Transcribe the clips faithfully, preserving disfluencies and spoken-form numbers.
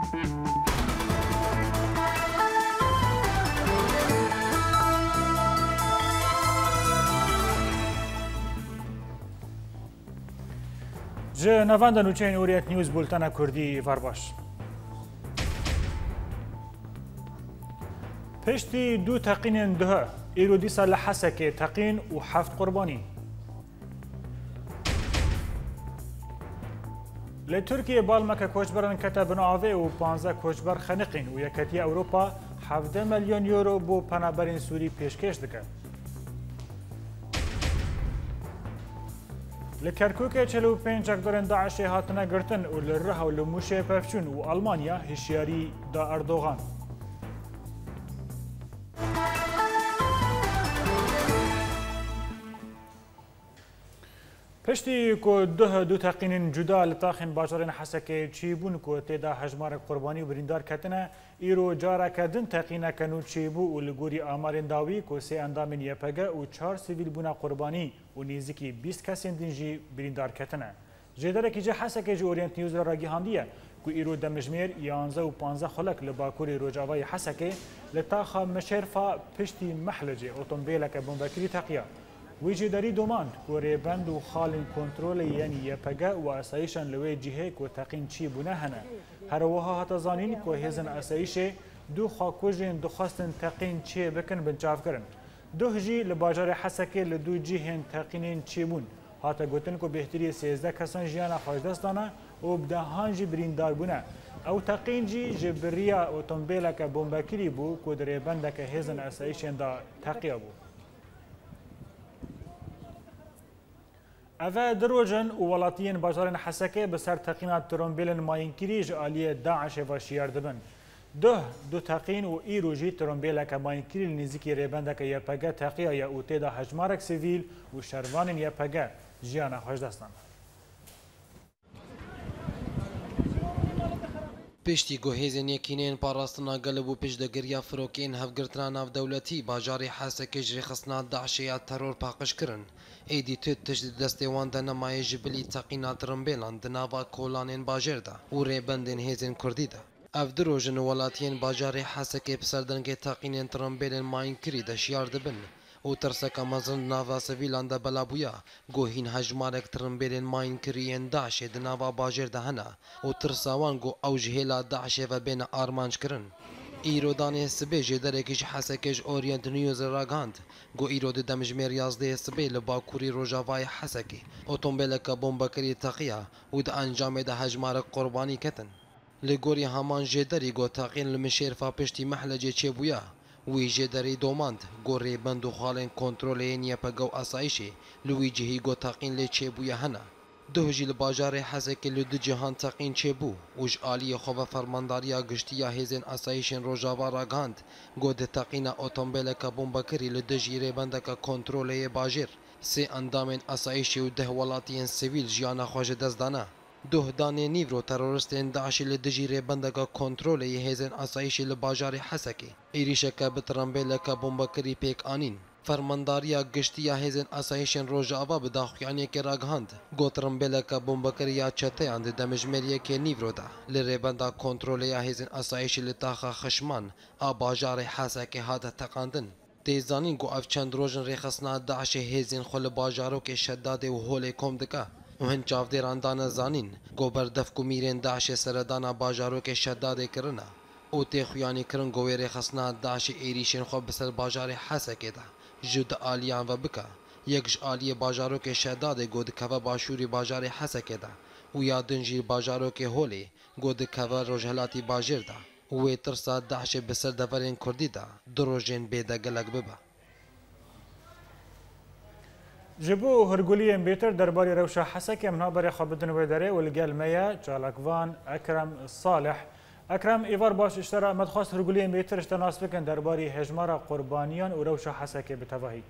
جه نوند نوچین اوریت نیوز بولتن کردی ورباش. پشتی دو تقین ده ایرو دیسا لحسک تقین و هفت قربانی. لترکیه بالمک کوچبران کتب ناوه و پانزده کوچبر خنقین و یکتی اروپا هفده میلیون یورو بو پنابرین سوری پیشکش دکه. لکرکوک چلو پنج اکدارن داعش هاتنه گرتن و لره و لموشه پفچون و آلمانیا هشیاری دا اردوغان. پشتی که ده دو تقین جدا لطاخن باجرین حسک چیبون که تیدا هجمار قربانی و بریندار کتنه ایرو جارا کدن تقینه کنو چیبو و لگوری آمارین داوی که سی اندامین یپگه و چهار سیویل بونا قربانی و نیزیکی بیست کسین دنجی بریندار کتنه. جداره که جه حسک جو اورینت نیوز را گیهاندیه که ایرو دمجمیر یانزه و پانزه خلق لباکوری روجاوای حسکه لطاخا مشرفا پشتی محلجه اوتومبیلک بومبکری تقیه. ویجی داری دوماند که ریبند و خالین کنترول یعنی یپگه و اسایشان لوی جهه که تقین چی بونه هنه. هر وها هتا زانین که هزن اسایشه دو خاکوژین دو خواستن تقین چی بکن بنچاف کرن. دو هجی لباجار حسکه لدو جهن تقینین چی بون. هاتا گوتن که بهتری سیزده کسان جیانا خوش دستانه و بدهان جی بریندار بونه. او تقین جی جبریا اوتومبیل که بومبکری بو که ریبند که هزن اسایشین دا تقیه بو. اوه دروجن و ولاتین بازارن حسکه بسر تقینات ترومبیلن ماینکری جالیه داعش و شیار دبن. ده دو تقین و ایرو جی ترومبیل که ماینکری نزیکی ریبنده که یپگه تقیه یا اوتیدا هجمارک سیویل و شروان یپگه جیانا خوش دستان. پشتی گوهیزن یکینین پاراستنا گلب و پشتگریا فروکین هفگرتنا ناف دولتی باجاری حسکه جری خصنا داعش یا ترور پاقش کرن. ایدی تو تشت دستیوان دنمای جبلی تقینات رنبیلان دناوا کولانین باجر دا و ریبندین هیزین کردی دا. افدروژن ولاتین باجاری حسکه پسردنگی تقینین ترنبیلین ماین کری دا شیار دبن و ترسکا مزن ناوا سویلان دا بلابویا گوهین هجمارک ترنبیلین ماین کریین داعش دناوا باجر دا هنا و ترساوان گو اوجهیلا داعش و بین آرمانج کرن. ایرودان سبی جدرکیش حسکش اورینت نیوز راگاند گو ایرود دمجمیر یازده سبی لباکوری روجاوای حسکی اوتومبیلک بومبکری تقیه و دا انجام دا هجمار قربانی کتن لگوری همان جدری گو تقین لمشیرفا پشتی محلجه چه بویا وی جدری دوماند گو ریبند و خالین کنترولین یپگو اسایشی لوی جهی گو تقین لی چه بویا هنه دو جیل باجار حسک لدو جهان تقین چه بو وج آلی خواه فرمانداریا گشتیا هیزن اسایشن روجاوا راگاند گود تقین اوتومبیلک بومبکری لدو جیره بندک کنتروله باجر سه اندامین اسایشی و ده ولاتین سیویل جیانا خوش دزدانه دو دانه نیورو ترورستین داعش لدو جیره بندک کنتروله هیزن اسایشی لباجار حسکی ایریشک بترنبیلک بومبکری پیک آنین فرمانداریا گشتیا هیزن اسایشن روجاوا به داخویانی که راگهاند گوترم بلکه بومبکریا چته اند دمجمریه که نیورو دا لربندا کنترولیا هیزن اسایش لتاخا خشمان آباجار حسکه هاده تقاندن تیزانین گو اف چند روژن ریخصنا داعش هیزن خل باجارو که شداده و هول کم دکا و هن چاودیران دانا زانین گو بردف کمیرین داعش سردانا باجارو که شداده کرنا او تیخویانی کرن گوی ریخصنا داعش ایریشن خو بسر باجار حسکه دا جد آلیان و بکا یکش آلی باجارو که شداد گود که باشوری باجار حسکه دا و یا دنجیر باجارو که هولی گود که روجهلاتی باجر دا و ترسا داعش بسر دورین کردی دا دروژین بیده گلک ببا جبو هرگولی بیتر درباری روشا حسکه منها برای خوابدن و داره ولگل میا چالکوان اکرم صالح اکرم ایوار باش اشترا مدخواست هرگولی بیتر اشتناس بکن درباری هجمار قربانیان و روشا حسکه بتواهی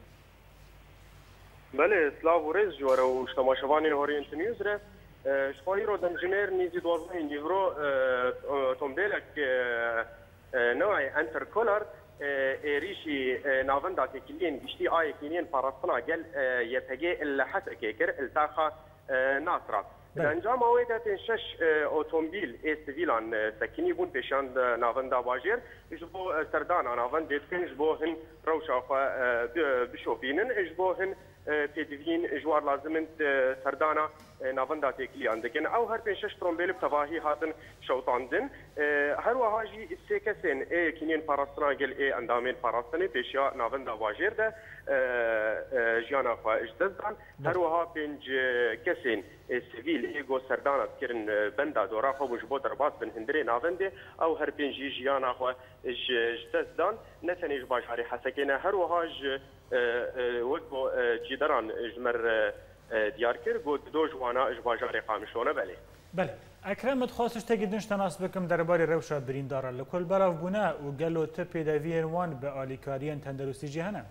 بله سلاو و رز جواره و شتماشوانی هورینت نیوز ره شخواهی رو دمجمیر نیزی دوازده نیورو تومبیلک نوعی انتر کولر ایریشی ناوندا تکیلین گشتی آی کینین پاراستنا گل یتگی الحسکه کر التاخا ناصرة انجام اویده پین شش اتومبیل سیویلان سکینی بون پیشان ناوندا باجر جبو سردان ناوند دیتکن جبو هن روشا خو بشوفینن جبو هن پیدوین جوار لازمن سردانا ناوندا تکلیان دکن او هر پین شش ترومبیل بتواهی هاتن شوطاندن هر وهاجی سیکسن ای کینین پاراستنا گل ای اندامین پاراستنی پیشیا ناوندا باجر ده جیانا خو اجدزدان هر وها پنج کسین سیویل ایگو سردانا بکرن بندا دورا خو بجبو درباس بن هندري نافنده او هر بنجي جيانا خو جدزدان نتنيج باجاري حسكينا هر وهاج وقو جدران جمر ديار كر قو دو جوانا اج باجاري قامشونه بله بله اکرم تخواستش تگیدنش تناس بکم درباره روشا بریندارا لکل براف بونه و گلو تپی دوین وان به آلیکاریان تندرستی جهنم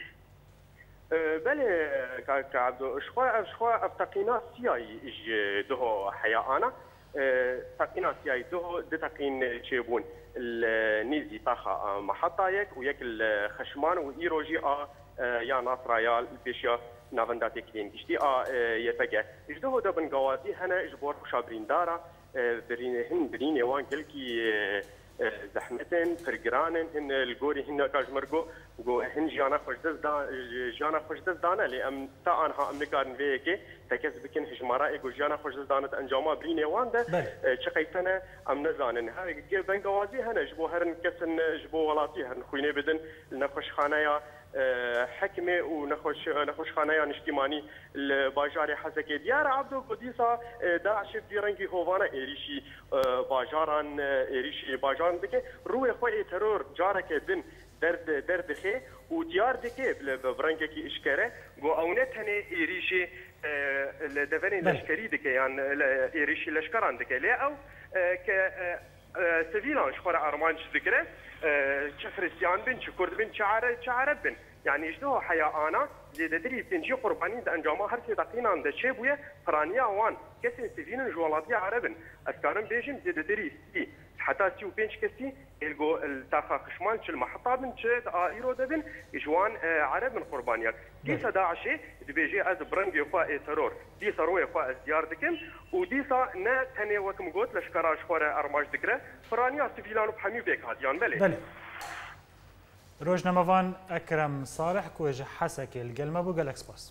بله كعبدو شخوا شخوا افتقينا سياي ده حيانا تقينا سياي ده دتقين تشيبون النيزي طاخا محطه يك ويك الخشمان وايروجي ا يا ناصرايال بيشيا نافنداتي كلين كشتي ا يفقه جده ده بنقواتي هنا اجبور شابرين دارا برين هن برين وان كلكي زحمتن فرقرانن هن الجوري هن كاجمرجو جو هن جانا خوش دزدان جانا خوش دزدانه لأم تا أنها أمريكان فيكي تكس بكن هجمارا إيجو جانا خوش دزدانت أنجاما بريني وانده شقيتنا أم نزانن هاي بنجوازي هنا جبو هرن كسن جبو ولاتي هرن خويني بدن نخوش خانايا حكمه ونخوش نخوش خانايا نشتماني الباجاري حسكي ديار عبدو قديسا داعش ديرنجي هوفانا إيريشي باجاران إيريشي باجاران دكي روي خوي ترور جارك دن درد درد خي وديار دكي بفرنجكي إشكره جو أونت هني إيريشي الدفني لشكري دكي يعني إيريشي لشكران دكي لا أو ك سيفيلان شخورة أرمانش ذكره شفرستيان بن شكرد بن شعر شعرب بن يعني شنو حياة أنا زي دري تنجي قربانين ده أنجامها هر شيء دقينا عند شيبوية فرانيا وان كسر سيفين جوالاتي عربن أذكارن بيجن زي دري سي حتى سيو بينش كسي الجو التاخا خشمان شل محطة بن شد آيرو دبن جوان عرب من قربانيات دي صدا عشي دبيجي از برنج يخوا ترور دي صاروي يخوا زيار دكم ودي صا نا تاني وكم قلت لشكراش خورا أرماج دكرة فرانيا سيفيلانو بحمي بيك هاديان بلي بلي روجنامه‌وان اکرم صالح کوچ حسکی الگلمه بو گلکس باس.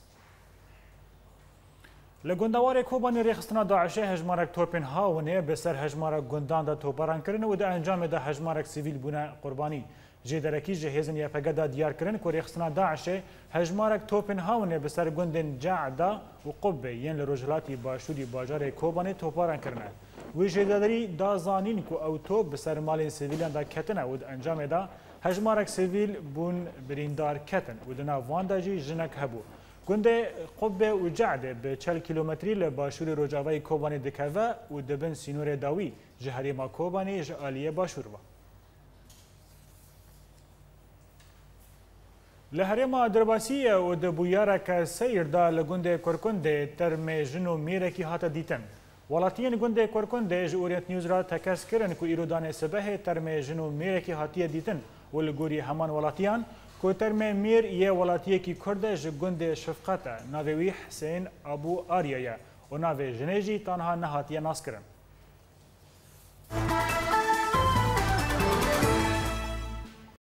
لگندوار کوبانی ریخستنا داعش هجمارک توپن هاونه بسر هجمارک گندان دا توپران کرن و دا انجام دا هجمارک سیویل بونه قربانی. جدرکی جهزن یا پگدا دیار کرن کو ریخستنا داعش هجمارک توپن هاونه بسر گندن جعدا و قبه ین لروجلاتی باشوری باجار کوبانی توپران کرن. و جدری دا زانین کو اوتو بسر مالین سیویلان دا کتنه و دا انجام دا هجمارك سيفيل بون بريندار كتن ودنا وانداجي جنك هبو گنده قبه و جعده به چهل کیلومتری لباشور روجاوی کوبانی دکوه و دبن سینور داوی جهريما کوبانی جعالیه باشور با. لهريما درباسیه و دبویاره که سیر دا لگنده کرکنده ترم جنو میره کی هاتا دیتن. ولاتین گنده کرکنده جورينت نیوز را تکس کرن که ایرودان سبه ترم جنو میره کی هاتیه دیتن ولگوری همان ولاتیان کو ترم میر یه ولاتیه کی کرده جگنده شفقته ناوی حسین ابو آریه و ناوی جنیجی تنها نهاتیه ناس کرن.